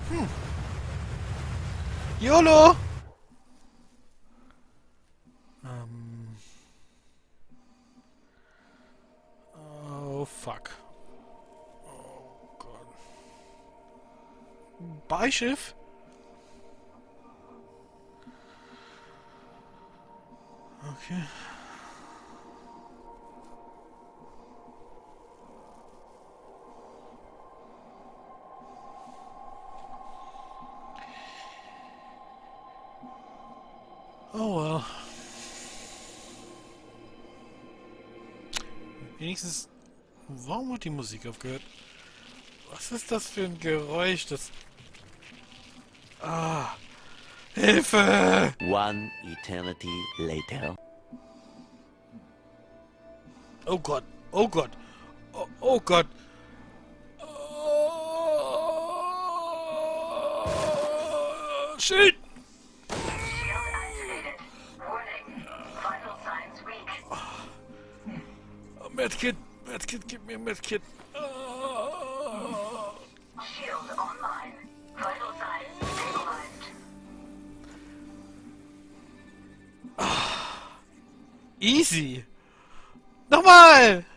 YOLO! Oh, fuck. Oh Gott. Beischiff? Okay. Oh well. Wenigstens... Warum hat die Musik aufgehört? Was ist das für ein Geräusch? Das... Ah! Hilfe! One eternity later. Oh Gott! Oh Gott! Oh, oh Gott! Oh, Schild! Shield activated. Warning. Vital signs weak. Medkit! Medkit, gib mir Medkit! Oh. Shield online. Vital signs stabilized. Easy! Nochmal!